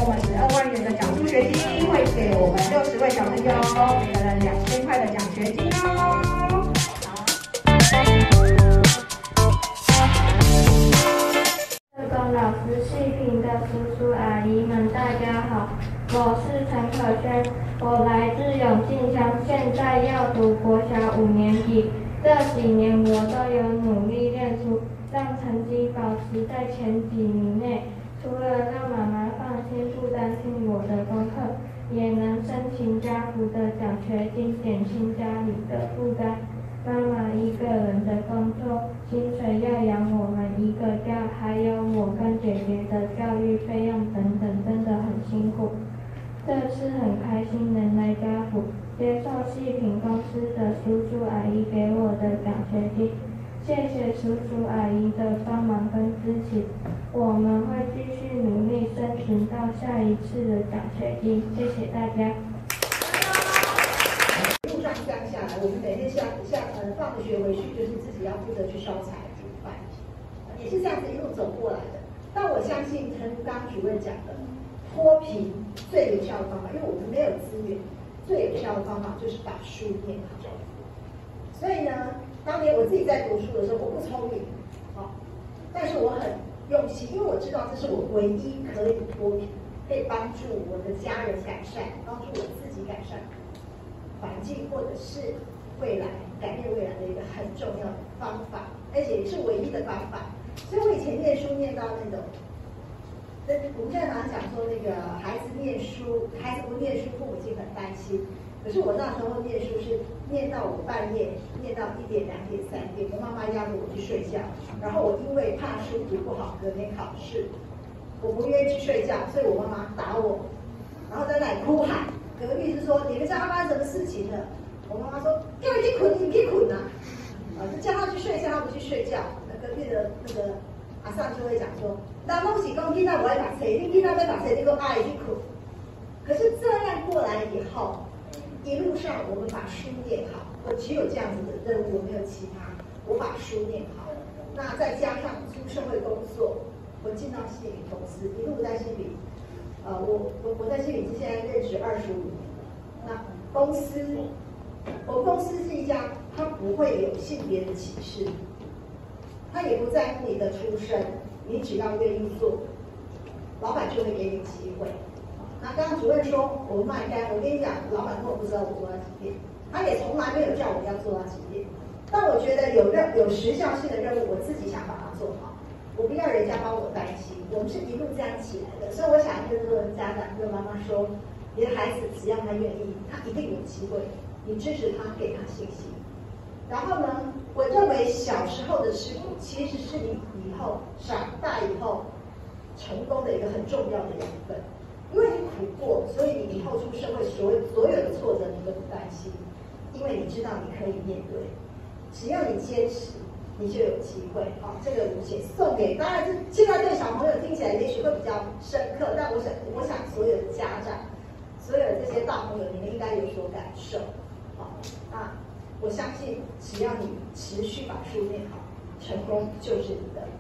我们12万元的奖助学金会给我们60位小朋友，每个人2000块的奖学金哦。 社工老师、细品的叔叔阿姨们，大家好，我是陈可轩，我来自永靖乡，现在要读国小5年级。这几年我都有努力练书，让成绩保持在前几名内。除了让妈妈放心不担心我的功课，也能申请家福的奖学金，减轻家里的负担。妈妈一个人的工作，薪水要养我们一个家，还有我跟姐姐的教育费用等等，真的很辛苦。这次很开心能来家福，接受细品公司的叔叔阿姨给我的奖学金。谢谢叔叔阿姨的帮忙跟支持，我们会继续努力申请到下一次的奖学金。谢谢大家。 路上这样下来，我们每天放了学回去，就是自己要负责去烧柴煮饭，也是这样子一路走过来的。但我相信，诚如刚刚主任讲的，脱贫最有效的方法，因为我们没有资源，最有效的方法就是把书念好。所以呢，当年我自己在读书的时候，我不聪明，但是我很用心，因为我知道这是我唯一可以脱贫，可以帮助我的家人改善，帮助我自己改善环境，或者是未来改变未来的一个很重要的方法，而且也是唯一的方法。所以我以前念书念到那种，我们现在常常讲说那个孩子念书，孩子不念书，父母亲很担心。可是我那时候念书是念到我半夜，念到1点、2点、3点，我妈妈压着我去睡觉，然后我因为怕书读不好，隔天考试，我不愿意去睡觉，所以我妈妈打我，然后在那里哭喊。隔壁是说你们家发生什么事情了？我妈妈说叫你去捆，你去捆啊！就叫他去睡觉，他不去睡觉。那隔壁的那个阿桑就会讲说，那恭喜公鸡，那我要把车，你听到在把车，你给我爱去捆。可是这样过来以后，一路上我们把书念好，我只有这样子的任务，我没有其他，我把书念好。那再加上出社会工作，我进到细品公司，一路在细品。我在细品现在任职25年了。那我们公司是一家，它不会有性别的歧视，它也不在乎你的出身，你只要愿意做，老板就会给你机会。那刚刚主任说我们卖干，我跟你讲，老板根本不知道我做到几点，他也从来没有叫我要做到几点。但我觉得有时效性的任务，我自己想把它做好。我不要人家帮我担心，我们是一路这样起来的，所以我想跟所有的家长跟妈妈说，你的孩子只要他愿意，他一定有机会，你支持他，给他信心。然后呢，我认为小时候的吃苦，其实是你以后长大以后成功的一个很重要的养分，因为你苦过，所以你以后出社会所有的挫折你都不担心，因为你知道你可以面对，只要你坚持。你就有机会，这个我写送给，当然是现在对小朋友听起来也许会比较深刻，但我想所有的家长，所有的这些大朋友，你们应该有所感受，那我相信只要你持续把书念好，成功就是你的。